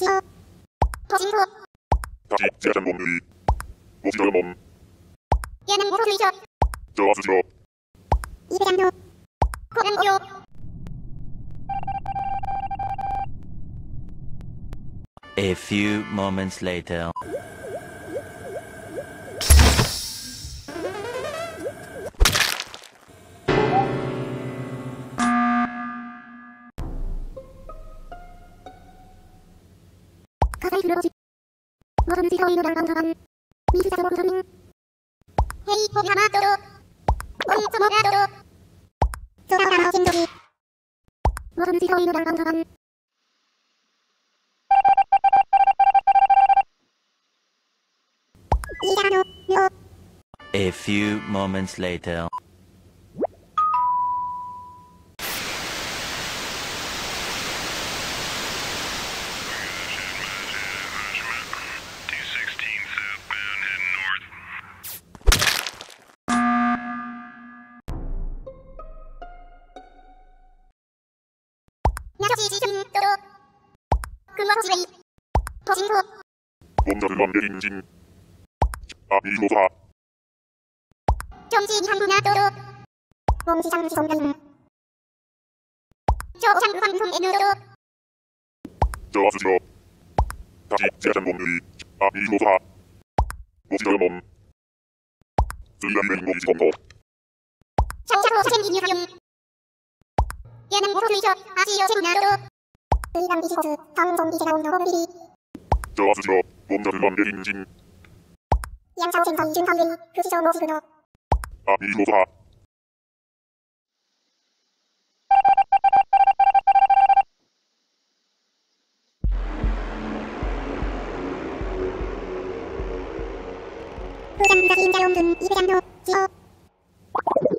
지어 더진포 다시 지하전 놈들이 모시저요 몸 예능 모로리셔 저하수시러 이대장도 고양고요 A few moments later. 가사를 들어보지 모든 지서이로 난감한 미수자로 모르는 헤이 포비하마도로 온수모가도로 조라오라마 진도기 모든 지서이로 난감한 이자노 요 A few moments later. 야시 지점도로 근원지웨이 더진포 몸자들 관계인진 아비로사 경지 한분야도로 몸지장 지성변 저장부방통에누도로 저하수시러 다시 지하전 놈들이 아비로사 모시저요 몸 슬리아리웨인 모기지검거 청차로 사진기뉴하용 예능 모로리셔 아시오 쟁나도로 의감 비시버스 방송비제가 온도로비리 저하수시러 몸자들 관계인진 양차오 센터 이준선은 그시저 모시그노 아비로사 부장부자 인자용둔 이대장도 지어